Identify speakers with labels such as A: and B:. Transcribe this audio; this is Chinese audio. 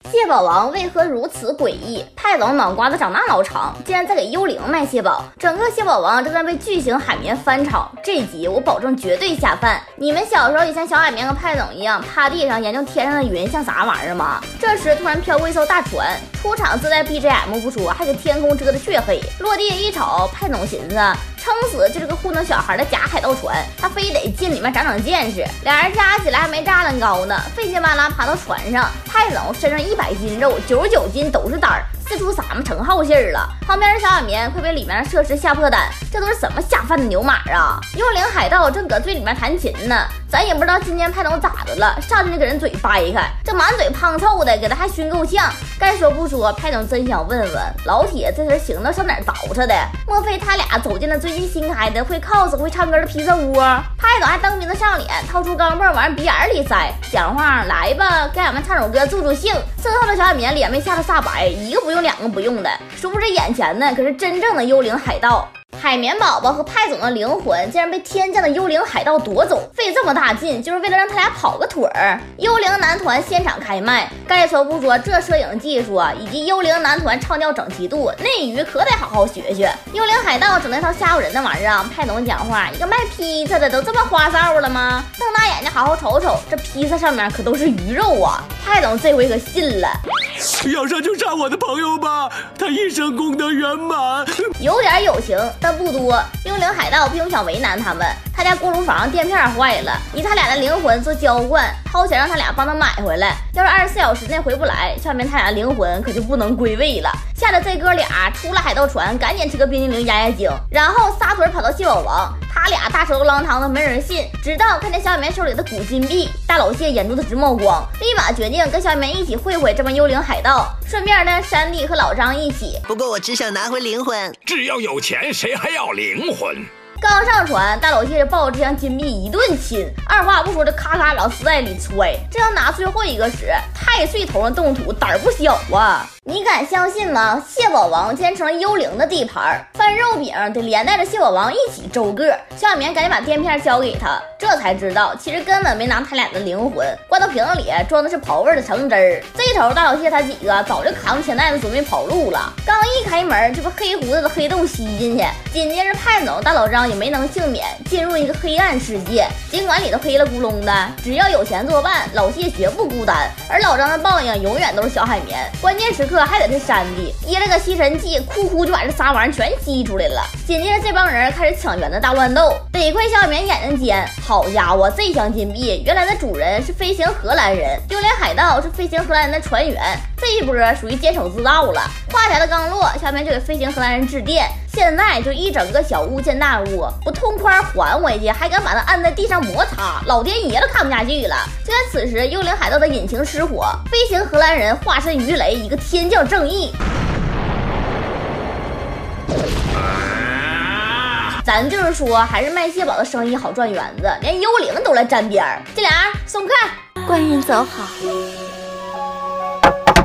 A: 蟹堡王为何如此诡异？派总脑瓜子长那老长，竟然在给幽灵卖蟹堡。整个蟹堡王正在被巨型海绵翻炒。这集我保证绝对下饭。你们小时候也像小海绵和派总一样趴地上研究天上的云像啥玩意儿吗？这时突然飘过一艘大船，出场自带 BGM 不说，还给天空遮得黢黑。落地一瞅，派总寻思撑死就是个糊弄小孩的假海盗船，他非得进里面长见识。俩人加起来还没栅栏高呢，费劲巴拉爬到船上。派总身上100斤肉，99斤都是胆儿，四处撒么成好信儿了。旁边的小海绵快被里面的设施吓破胆，这都是什么下饭的牛马啊！幽灵海盗正搁最里面弹琴呢，咱也不知道今天派总咋的了，上去就给人嘴掰开，这满嘴胖臭的，给他还熏够呛。该说不说，派总真想问问老铁这身行头上哪儿倒饬的？莫非他俩走进了最近新开的会 cos 会唱歌的披萨屋？派总还蹬鼻子上脸，掏出钢镚往鼻眼里塞，讲话来吧，给俺们唱首歌助助兴。身后的小海绵脸被吓得煞白，一个不用两个不用的，殊不知眼前呢可是真正的幽灵海盗。海绵宝宝和派总的灵魂竟然被天降的幽灵海盗夺走，费这么大劲就是为了让他俩跑个腿儿。幽灵男团现场开麦，该说不说，这摄影技术以及幽灵男团唱调整齐度，内娱可得好好学学。幽灵海盗整那套吓唬人的玩意儿，派总讲话，一个卖披萨的都这么花哨了吗？瞪大眼睛好好瞅瞅，这披萨上面可都是鱼肉啊！派总这回可信了。
B: 要杀就杀我的朋友吧，他一生功德圆满。
A: 有点友情，但不多。幽灵海盗并不想为难他们，他家锅炉房垫片坏了，以他俩的灵魂做交换，掏钱让他俩帮他买回来。要是24小时内回不来，下面他俩的灵魂可就不能归位了。吓得这哥俩出了海盗船，赶紧吃个冰激凌压压惊，然后撒腿跑到蟹堡王。他俩大手浪堂的没人信，直到看见小海绵手里的古金币，大老蟹眼珠子直冒光，立马决定跟小海绵一起会这帮幽灵海盗，顺便呢山地和老张一起。
C: 不过我只想拿回灵魂，
D: 只要有钱，谁还要灵魂？
A: 刚上船，大老蟹就抱着这箱金币一顿亲，二话不说就咔咔往丝带里揣。这要拿最后一个时，太岁头上动土，胆儿不小啊！你敢相信吗？蟹堡王竟然成了幽灵的地盘，翻肉饼得连带着蟹堡王一起周个。小海绵赶紧把垫片交给他，这才知道其实根本没拿他俩的灵魂，灌到瓶子里装的是刨味的橙汁儿。这一头大老蟹他几个早就扛着钱袋子准备跑路了，刚一开门就被黑胡子的黑洞吸进去，紧接着派总大老张也没能幸免，进入一个黑暗世界。尽管里头黑了咕隆的，只要有钱作伴，老蟹绝不孤单。而老张的报应永远都是小海绵，关键时刻还得是山地噎了个吸尘器，哭就把这仨玩意儿全吸出来了。紧接着这帮人开始抢圆的大乱斗，得亏小海绵眼睛尖，好家伙，这箱金币原来的主人是飞行荷兰人，幽灵海盗是飞行荷兰人的船员，这一波属于监守自盗了。话匣子刚落，下面就给飞行荷兰人致电，现在就一整个小巫见大巫，不痛快还回去，还敢把他按在地上摩擦，老天爷都看不下去了。就在此时，幽灵海盗的引擎失火，飞行荷兰人化身鱼雷，一个天降正义。咱就是说，还是卖蟹堡的生意好赚园子，连幽灵都来沾边儿。这俩送客，
E: 官人走好。